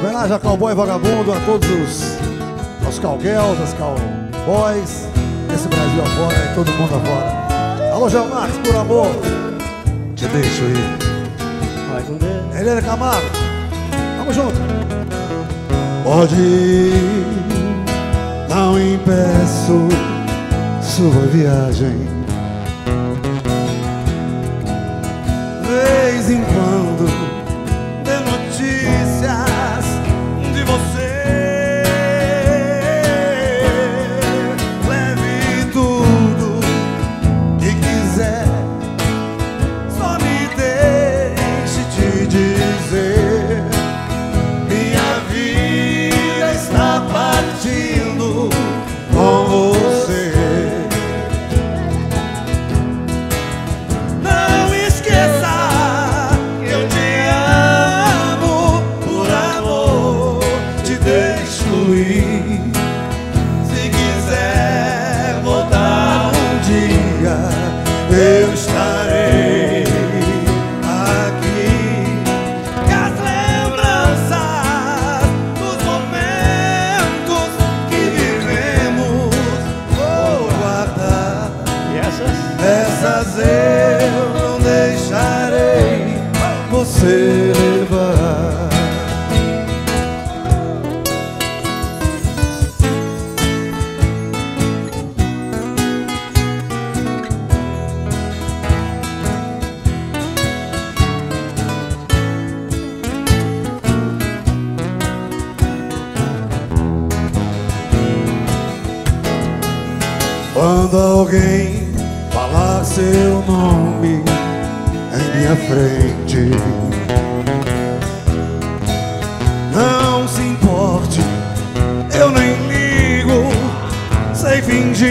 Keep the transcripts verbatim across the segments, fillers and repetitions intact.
Homenagem a cowboy vagabundo, a todos os, os cowgirls, as cowboys, esse Brasil afora e todo mundo afora. Alô, Gel Marques, por amor, te deixo ir. Vai com Deus. Helena Camargo, vamos junto. Pode ir, não impeço sua viagem. Vez em quando dê notícias de você. Leve tudo que quiser, só me deixe te dizer: minha vida está partindo com você. Não esqueça, eu te amo, por amor te deixo ir. Se quiser voltar um dia, eu estarei aqui. E as lembranças dos momentos que vivemos vou guardar. E essas? Essas eu não deixarei você levar. Quando alguém falar seu nome em minha frente, não se importe, eu nem ligo, sei fingir.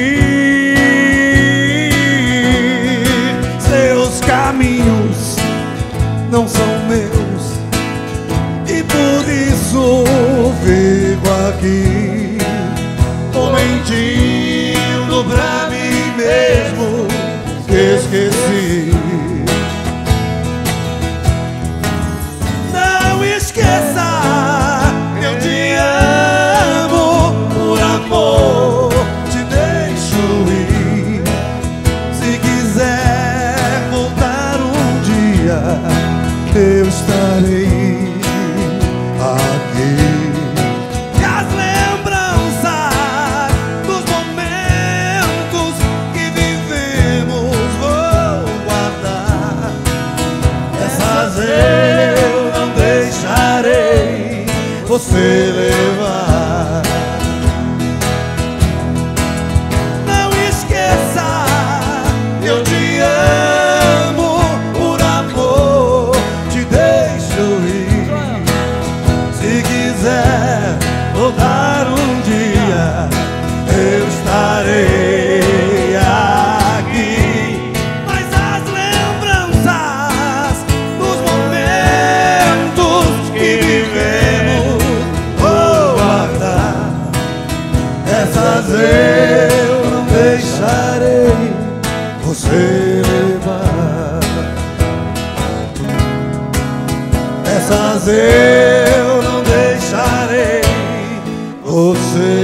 Seus caminhos não são meus e por isso fico aqui. Tô mentindo pra mim mesmo, esqueci. Não esqueça, eu te amo, por amor te deixo ir. Se quiser voltar um dia, eu estarei aqui. E as lembranças dos momentos que vivemos vou guardar. Essas eu não deixarei você levar. Não esqueça, eu te amo, por amor te deixo ir. Se quiser voltar um dia, eu estarei aqui. Mas as lembranças dos momentos que vivemos vou guardar. Essas eu não deixarei você levar. Essas eu não deixarei você